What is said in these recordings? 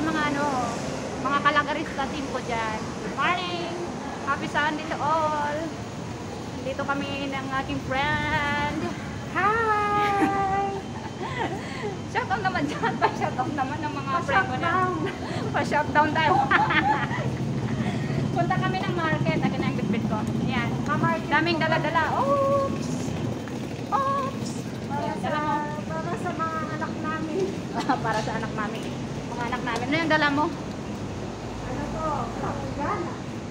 mga ano, mga kalagarista team ko dyan. Good morning! Happy Sunday to all! Dito kami ng aking friend. Hi! Shoutout naman dyan. Pa-shoutout naman ng mga friend ko na. Pa-shoutout tayo. Punta kami ng market. Akin na yung bitbit ko. Ayan. Daming dala-dala. Oops! Oops! Para sa mga anak namin. Para sa anak namin. Mga anak namin. Ano yung dala mo? Ano to? Gana.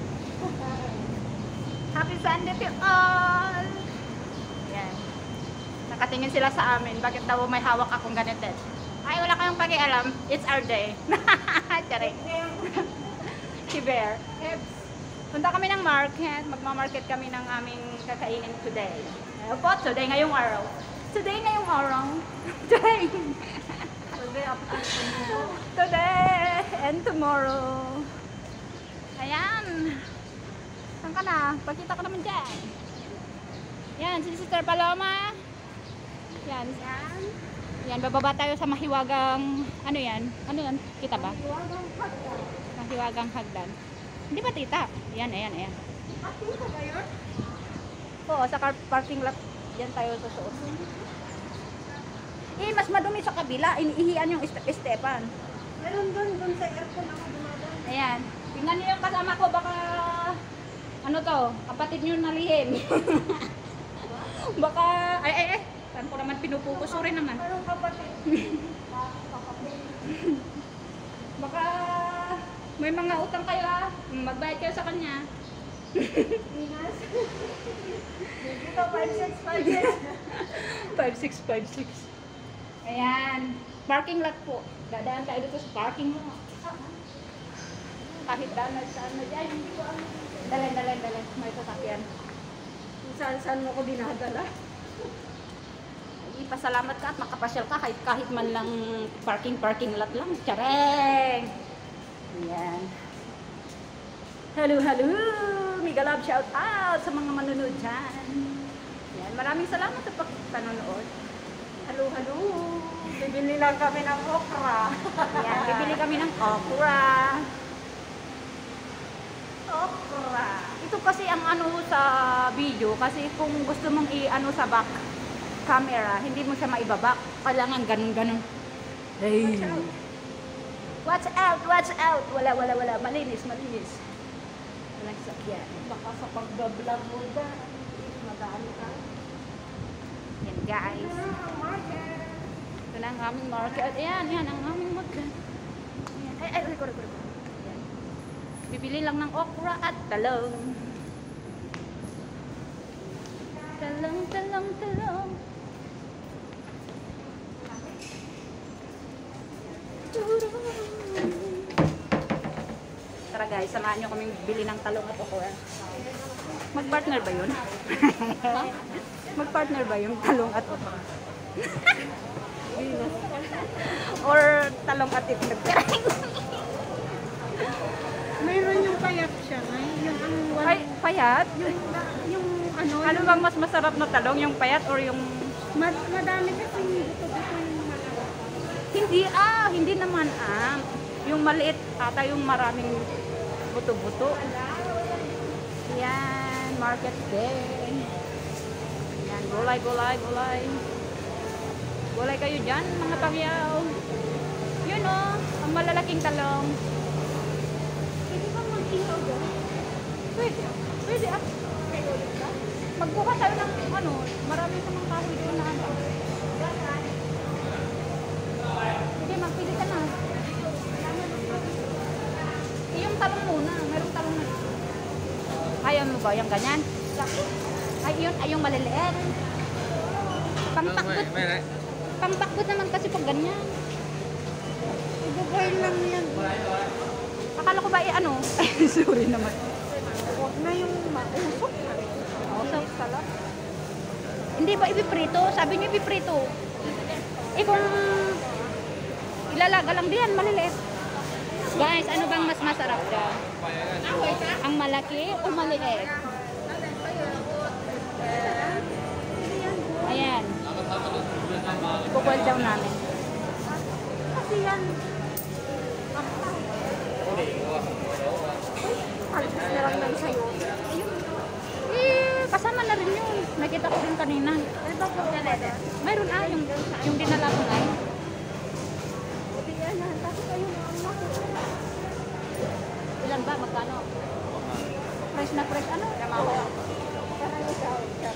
Happy Sunday to all! Yan. Nakatingin sila sa amin. Bakit daw may hawak akong ganito? Ay, wala kayong pakialam. It's our day. Charing. Si Bear. Punta kami ng market. Magmamarket kami ng aming kakainin today. Opo, today ngayong araw. Today ngayong araw. Today. Today and tomorrow. Ayan. Saan ka na? Pakita ka naman dyan. Yan, si Sister Paloma. Yan. Yan, bababa tayo sa mahiwagang, ano yan? Ano yan? Kita ba? Mahiwagang hagdan. Hindi ba tita? Yan, ayan, ayan. Tita ba yun? Oo, sa parking lot. Yan tayo susuot. Eh, mas madumi sa kabila. Iniihian yung Estepan. Meron doon sa aircon ako dumadaan. Ayan. Tingnan niyo yung kasama ko. Baka, ano to? Kapatid niyo nalihim. Baka, ay. Saan ko naman pinupukusurin naman. Parang kapatid. Baka, may mga utang kayo ah. Magbayad kayo sa kanya. Minas. Dito, 5656. 5656. Ayan. Parking lot po. Dadaan tayo dito sa parking lot. Kahit daan saan na dyan. Hindi ko alam. Dalan. May sasakyan. Saan mo ko dinadala? Ipasalamat ka at makapasyal ka kahit man lang parking lot lang. Tsareng! Ayan. Hello! Mega love shout out sa mga manunod dyan. Ayan. Maraming salamat sa panonood. Hello! Bibili lang kami ng okra. Ayan. Bibili kami ng okra. Ito kasi ang ano sa video. Kasi kung gusto mong i-ano sa back camera, hindi mo siya maibabak. Kailangan ganun. Hey! Watch out! Wala. Malinis. Walang sakyan. Baka sa pagbablog mo dyan, madaan ka. Yan guys. Ito na ang aming market. Ayan ang aming market. Ay, record. Ayan. Bibili lang ng okra at talong. Talong. Tara guys, samahan nyo kaming bili ng talong at okra. Mag-partner ba yun? Mag-partner ba yung talong at okra? Or talong at itlog? Mayroon yung payat siya, yung Ay, payat? yung ano, Ano bang mas masarap na talong? Yung payat or yung... madami kasi buto-buto yung malaki. Hindi naman yung maliit ata yung maraming buto-buto. Yan, market day. Yan, gulay. Gulay kayo dyan, mga pagyaw. Yun o, ang malalaking talong. Hindi ba mag-ihaw doon? Pwede ah. Magbuka tayo ng ano, marami sa mga kahoy doon na ano. Sige, magpili ka na. Yung talong muna, merong talong na. Ayaw mo ba yung ganyan? Ay, yung maliliit. Pangtakbot naman kasi pag ganyan. Ibubuhay lang yan. Akala ko ba ano? Sorry naman. Huwag na yung mausok. Mausok pala. Hindi ba ipiprito? Sabi niyo ipiprito. Kung ilalaga lang diyan, maliliit. Guys, ano bang mas masarap dyan? Ang malaki o maliit? Ayan. Bukol daw namin. Kasi yan, Halos na lang ng sayo. Eh, kasama na rin yun. Nakita ko rin kanina. Ano ba po talaga? Mayroon yung dinala ko na yun. Hindi yan na. Tapos kayo na ang laki. Ilan ba? Magkano? Fresh na fresh. Ano? Kamawa. Parang ikaw.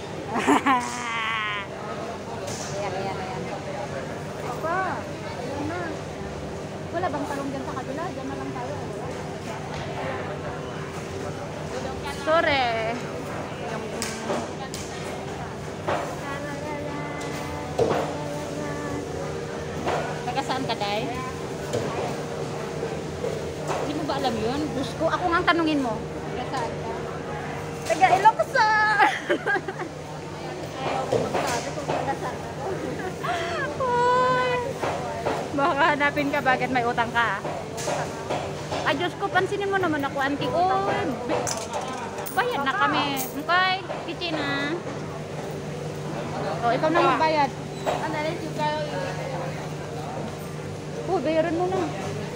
Ayan. Apa? Ayun na. Wala bang talong dyan sa kabila? Diyan na lang tayo. Sorry. Taga saan ka, Day? Hindi mo ba alam yun? Diyos ko, ako nga ang tanungin mo. Taga saan ka? Taga Ilocos! Ayaw ko magsabi kung nagasan ako. Hoy! Baka hanapin ka, bakit may utang ka? Ay, Diyos ko, pansinin mo naman ako, auntie. Oh, bayad na kami. Okay, Kichina. Oh, ikaw na magbayad. Ano rin yung kayo Oh, bayaran mo na.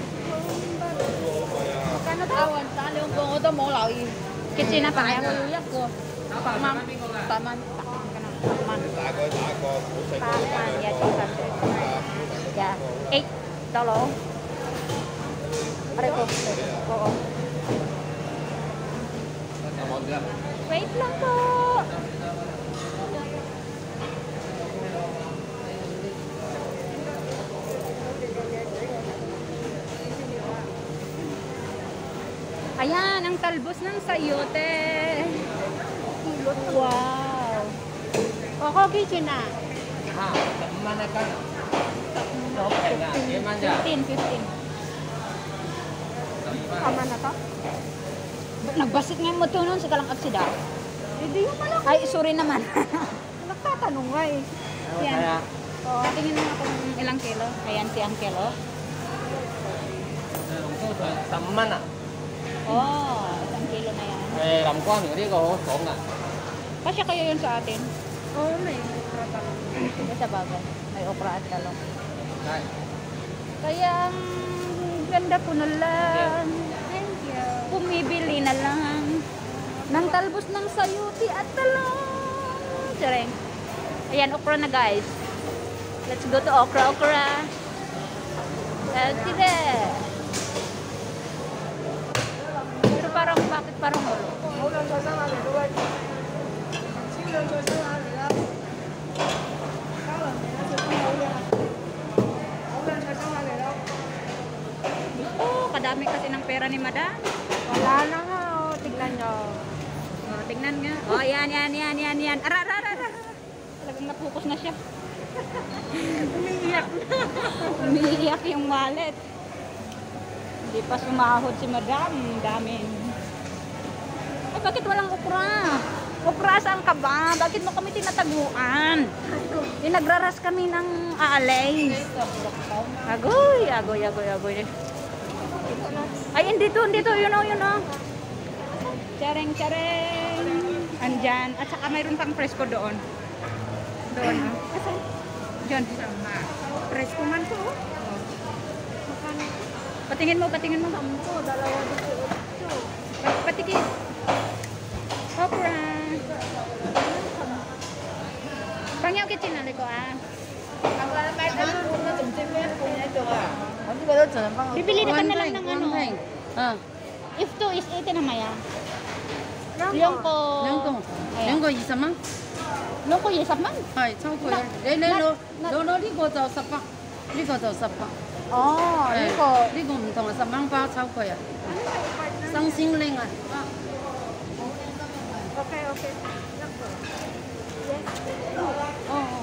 Magkano daw? Saan yung bungo daw mo lang? Kichina pa kaya ko. Uyap ko. Pakman. Pakman. Pakman. Yeah, 200. Yeah. $8. Aray ko. Oo. Wait lang po. Ayan, ang talbos ng sayote. Wow. Ako, Kichina. 15. Tama na to? Nagbasit nga mo ito nun sa kalang aksida. Hindi yung malaki. Ay, sorry naman. Nagtatanong nga eh. Yan. Oh, tingin mo nga kung ilang kilo. Ayan si ang kilo. Oh, isang kilo na yan. Kasya kayo yun sa atin. Oo, may. Sige sa bagay. May okra at talong. Kaya ang ganda po na lang. Thank you. Bumibili na lang ng talbos ng sayuti at talong. Tsareng. Ayan, okra na guys. Let's go to okra. Sige. Pero bakit parang ulo? Oh, kadami kasi ng pera ni Madam. Wala na nga. Oh. Tignan nyo. Oh, tingnan nga. Oh, yan. Ara. Talagang napukus na siya. Umiiyak na. Umiiyak yung wallet. Hindi pa sumahod si Madam. Dami. Ay, bakit walang okra? Okra, saan ka ba? Bakit mo kami tinataguan? Nagraras kami ng aalay. Agoy. Ay, hindi to. Yun o. Chareng. Andyan. At saka mayroon pang presko doon. Doon. Asan? Diyan. Presko man po. Patingin mo. Sampo, dalawa dito. Patikit. Okra. Pangyaw kitchinali ko Bibili na kami lang ng ano. If 2 is 80 na maya. Longko. Longko 23만? Longko yesaman? はい、超過よ。リコ就18。リコ就18。 Oh, liko. 呢個唔同啊，10蚊包超過啊。生鮮拎啊。 Okay. Oh.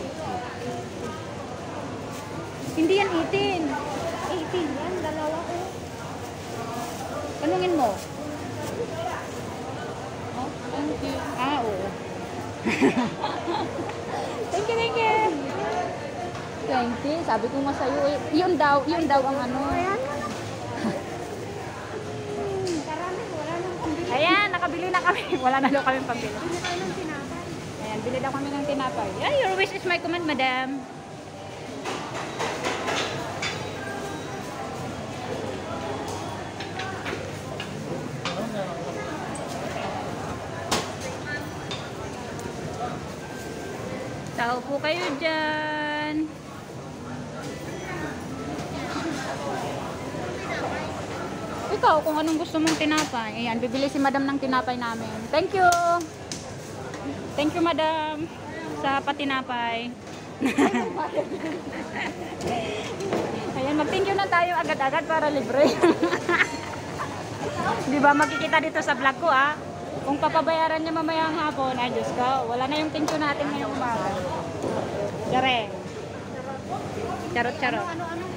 Hindi yan 18. 18 yan, dalawa ko. Tanungin mo. 好，thank you。 Oo. Thank you. 20, sabi ko nga sa'yo eh. Yun daw ang ano. Karami, wala nang pambili. Ayan, nakabili na kami. Wala na daw kami pambili. Bili tayo ng tinapay. Ayan, bili daw kami ng tinapay. Yeah, your wish is my command, madam. upo kayo dyan. Ikaw, kung anong gusto mong tinapay. Ayan, bibili si madam ng tinapay namin. Thank you! Thank you, madam, sa patinapay. Ayan, mag-thank you na tayo agad-agad para libre. Di ba, makikita dito sa vlog ko, ah. Kung papabayaran niya mamayang hapon, ay Diyos ko, wala na yung thank you natin ngayong umaga. Chareng. Charot-charot.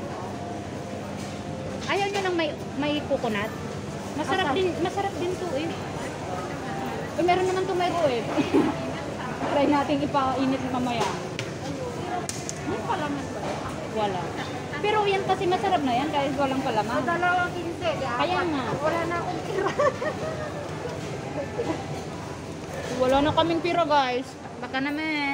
Ayaw nyo ng may coconut? Masarap din to eh. Eh, meron naman to may eh. Try natin ipainit mamaya. May palaman ba? Wala. Pero yan kasi masarap na yan kahit walang palaman. Dalawang 15, di ba? Kaya nga. Wala na akong tira. Wala na kaming pira guys. Baka naman.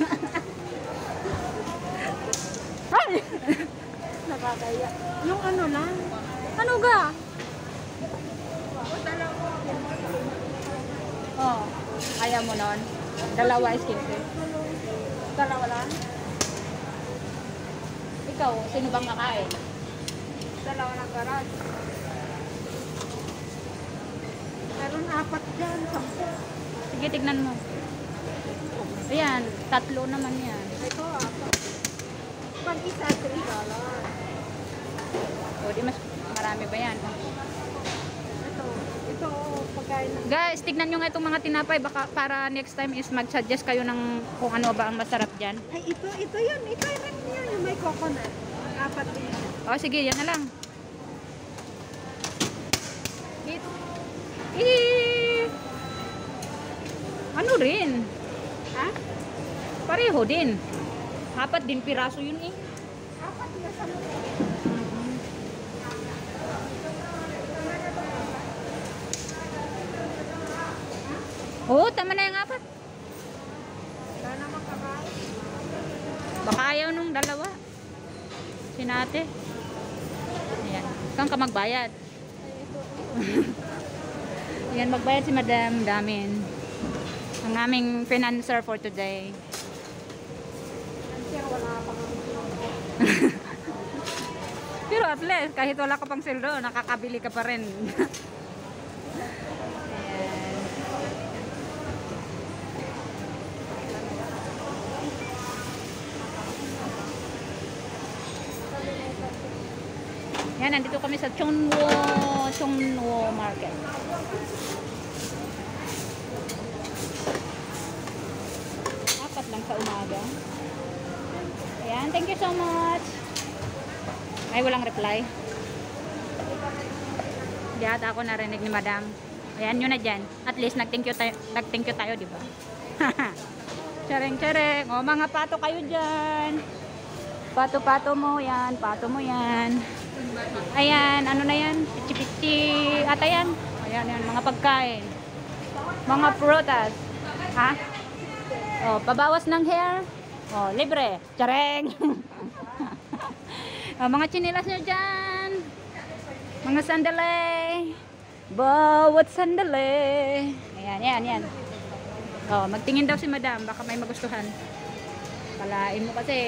Ay! Nakakaya. Yung ano lang. Ano ga? Oh, ayaw mo nun? Dalawa is 15. Dalawa lang. Ikaw, sino bang kakain? Dalawa lang garage. Meron 4 dyan, 10. Sige, tignan mo. Ayan, 3 naman yan. Ito, 4. Pag isa, $3. O, di mas marami ba yan? Ito, pagkain ng... Guys, tignan nyo nga itong mga tinapay. Baka para next time is mag-suggest kayo ng kung ano ba ang masarap dyan. Ay, ito yun. Ito rin yun. Yung may coconut. 4 din. O, sige, yan na lang. Ano rin? Ha? Pareho din. 4 din piraso yun eh. 4 na sa mga. Oo, tama na yung 4. Wala naman kakain. Baka ayaw nung dalawa. Sinate. Ayan. Saan ka magbayad? Ayan, magbayad si Madam Damin. Ang aming financer for today. Sir, wala pa kami. Pero at least, kahit wala ka pang sildo, nakakabili ka pa rin. Yan, nandito kami sa Chungwo Market. Apat lang sa umaga. Ayan, thank you so much. Ay, walang reply. Hindi ata ako narinig ni Madam. Ayan, yun na dyan. At least, nag-thank you tayo, di ba? Chareng-chareng. O, mga pato kayo dyan. Pato-pato mo yan. Pato mo yan. Ayan, ano na yan? Pichi-pichi. Ata yan. Ayan, yan. Mga pagkain. Mga prutas. Ha? O, pabawas ng hair. O, libre. Chareng. O, mga chinilas nyo dyan. Mga sandali. Bawat sandali. Ayan, yan, yan. O, magtingin daw si Madam. Baka may magustuhan. Kalain mo kasi.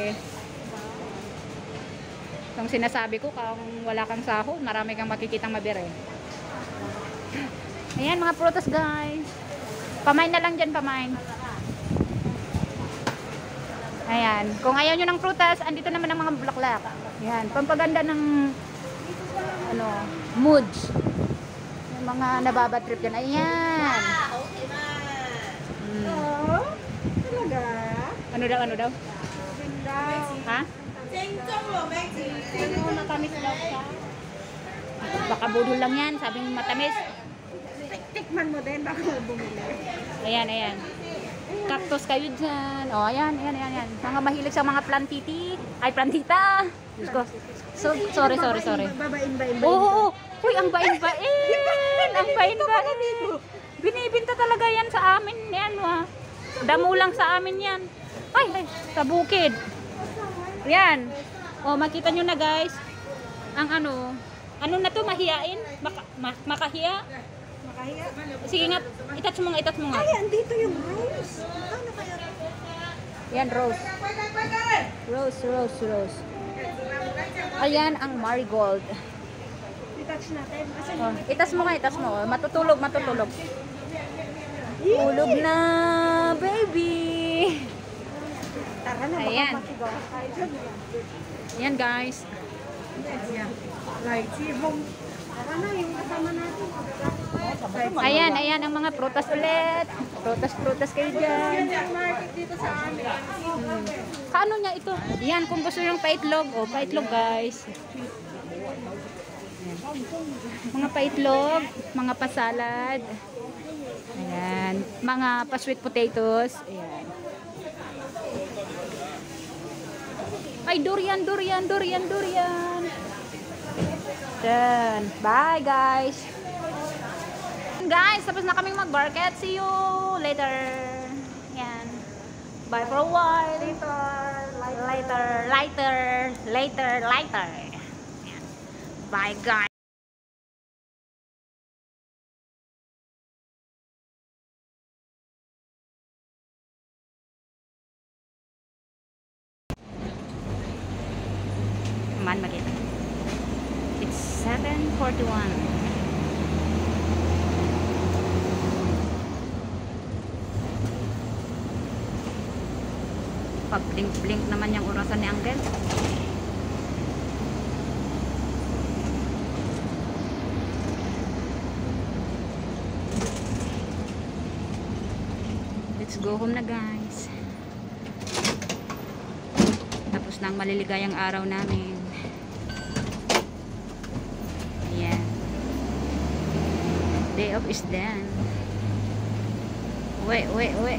Kung sinasabi ko, kung wala kang sahod, marami kang makikitang mabiri. Ayan, mga prutas guys. Pamain na lang dyan, pamain. Ayan. Kung ayaw nyo ng prutas, andito naman ang mga bulaklak. Ayan. Pampaganda ng ano, moods. Yung mga nababatrip dyan. Ayan. Oh, talaga? Ano daw, ano daw? Daw. Ha? Ano, matamis daw siya? Baka budol lang yan. Sabing matamis. Tikman mo din, baka bumili. Ayan, ayan. Cactus kayo dyan. O, ayan, ayan, ayan, ayan. Mga mahilig sa mga plantiti. Ay, plantita. Diyos ko. So, sorry. Babain. Oo. Uy, ang bain-bain. Ang bain-bain. Binibinta talaga yan sa amin. Yan, wa. Damo lang sa amin yan. Ay, sa bukid. Yan. O, makita nyo na guys. Ang ano na to, mahiyain? Makahiya? Makahiya. Sige nga, itouch mo nga. Ay, andito yung rose. Ano kaya? Yan, rose. Rose, rose, rose. Ayan ang marigold. I-touch natin. Oh, itas mo nga, itas mo. Oh. Matutulog, matutulog. Tulog na, baby. Tara na, Ayan. makapasigaw tayo. Ayan, guys. Like, si Hong. Tara na, yung kasama natin. Ayan, ayan ang mga prutas ulit. Prutas kayo dyan. Yung market dito sa amin. Kaano niya ito? Yan, kung gusto yung paitlog. O, paitlog guys. Ayan. Mga paitlog, mga pasalad. Ayan. Mga pa-sweet potatoes. Ayan. Ay, durian, durian, durian, durian. Then, bye guys. Guys, tapos na kaming mag-market. See you later. Yan. Bye for a while. Later. Yan. Bye guys. Come on, Magit. It's 7:41. Pag-blink-blink naman yung orasan ni Uncle. Let's go home na guys. Tapos na ang maliligayang araw namin. Ayan. Day off is done. Uwi.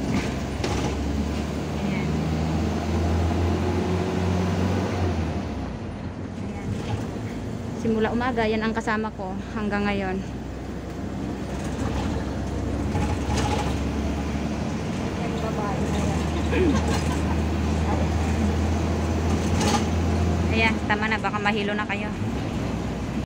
Simula umaga, yan ang kasama ko hanggang ngayon. Yung babae na yan. Ayan, tama na, baka mahilo na kayo.